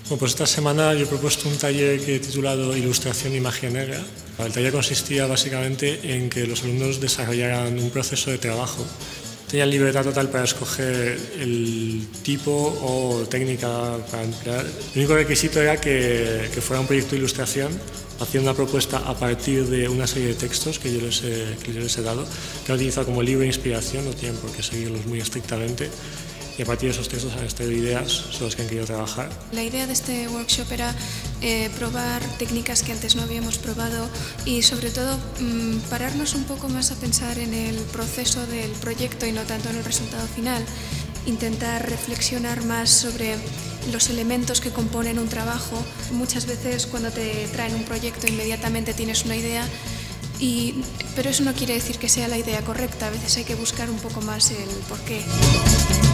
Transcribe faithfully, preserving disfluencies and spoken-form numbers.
Bueno, pues esta semana yo he propuesto un taller que he titulado Ilustración de Magia Negra. El taller consistía básicamente en que los alumnos desarrollaran un proceso de trabajo. Tenían libertad total para escoger el tipo o técnica para emplear. El único requisito era que, que fuera un proyecto de ilustración, haciendo una propuesta a partir de una serie de textos que yo les he, que yo les he dado, que han utilizado como libre inspiración, no tienen por qué seguirlos muy estrictamente. Y a partir de esos textos han extraído ideas sobre las que han querido trabajar. La idea de este workshop era eh, probar técnicas que antes no habíamos probado y sobre todo mmm, pararnos un poco más a pensar en el proceso del proyecto y no tanto en el resultado final. Intentar reflexionar más sobre los elementos que componen un trabajo. Muchas veces cuando te traen un proyecto inmediatamente tienes una idea, y, pero eso no quiere decir que sea la idea correcta. A veces hay que buscar un poco más el porqué.